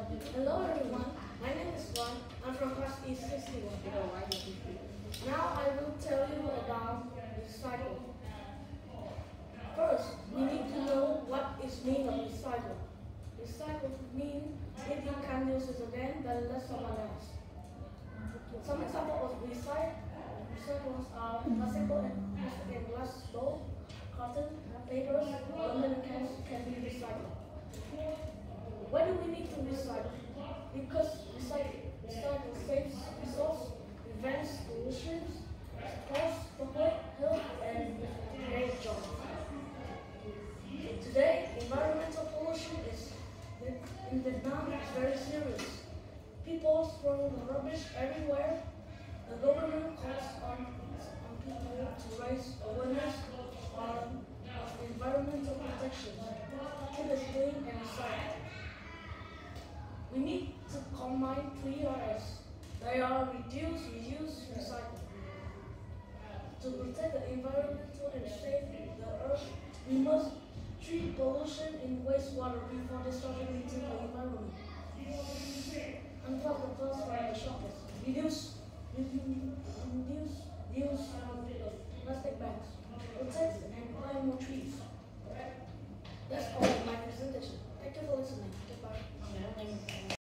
Hello everyone, my name is Juan. I'm from class E61. Now I will tell you about recycle. First, we need to know what is mean of recycle. Recycle means if you can use it again, then let someone else. Some examples of recycles are plastic and glass bowl, carton, papers, aluminum cans can be recycled. Why do we need to recycle? Because recycle saves resources, prevents pollution, supports public health, and creates jobs. Today, environmental pollution in Vietnam is very serious. People throw the rubbish everywhere. The government calls on people to raise awareness of environmental protection. Keep it clean and recycle. We need to combine 3Rs. They are reduce, reuse, recycle. To protect the environment and save the earth, we must treat pollution in wastewater before discharging into the environment. Unplug the plugs from the sockets. Reduce use of plastic bags. Protect and plant more trees. That's all of my presentation. Thank you for listening.